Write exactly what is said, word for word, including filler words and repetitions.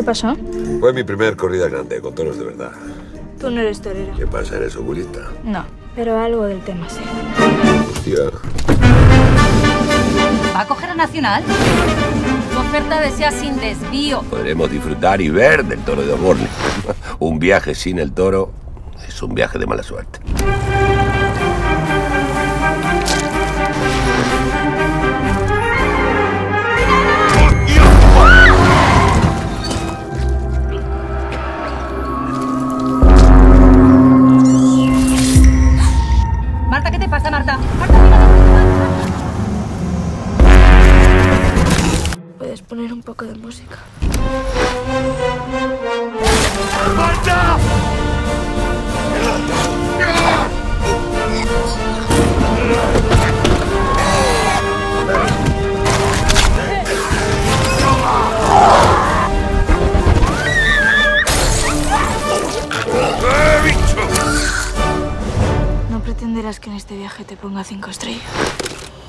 ¿Qué pasó? Fue mi primer corrida grande, con toros de verdad. Tú no eres torero. ¿Qué pasa? ¿Eres oculista? No, pero algo del tema sí. Hostia. ¿Va a coger a Nacional? Tu oferta desea sin desvío. Podremos disfrutar y ver del toro de Osborne. Un viaje sin el toro es un viaje de mala suerte. Marta, ¿qué te pasa, Marta? Marta, mira. ¿Puedes poner un poco de música? ¡Marta! No pretenderás que en este viaje te ponga cinco estrellas.